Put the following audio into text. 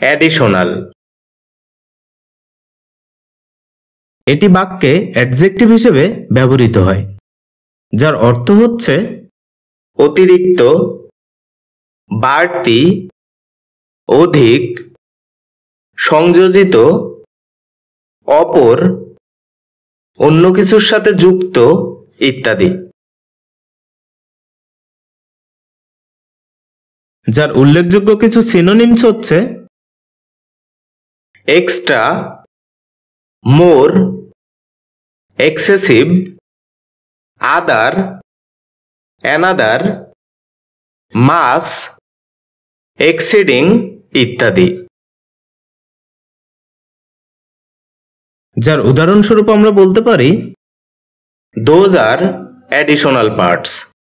Additional. এটি বাক্যে adjective হিসেবে ব্যবহৃত হয়, যার অর্থ হচ্ছে অতিরিক্ত, বাড়তি, অধিক, সংযোজিত, অপর, অন্য কিছুর সাথে যুক্ত ইত্যাদি। যার উল্লেখযোগ্য কিছু সিনোনিমস হচ্ছে extra, more, excessive, other, another, mass, exceeding ইত্যাদি। যার উদাহরণস্বরূপ আমরা বলতে পারি দোজ আর অ্যাডিশনাল পার্টস।